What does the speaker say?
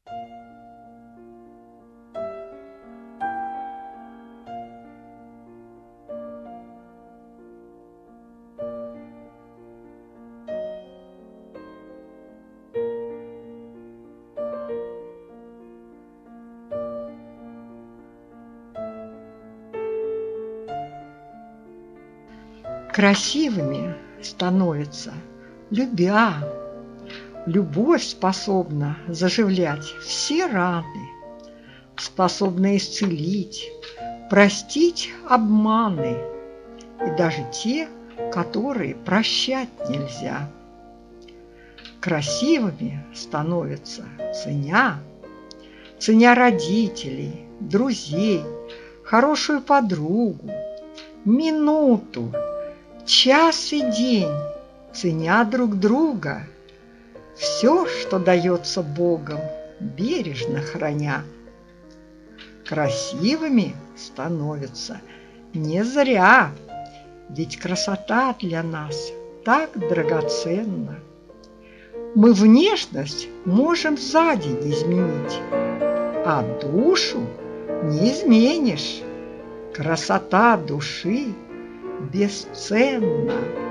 Красивыми становятся, любя. Любовь способна заживлять все раны, способна исцелить, простить обманы и даже те, которые прощать нельзя. Красивыми становятся, ценя родителей, друзей, хорошую подругу, минуту, час и день, ценя друг друга, все, что дается Богом, бережно храня. Красивыми становятся не зря, ведь красота для нас так драгоценна. Мы внешность можем за день изменить, а душу не изменишь. Красота души бесценна.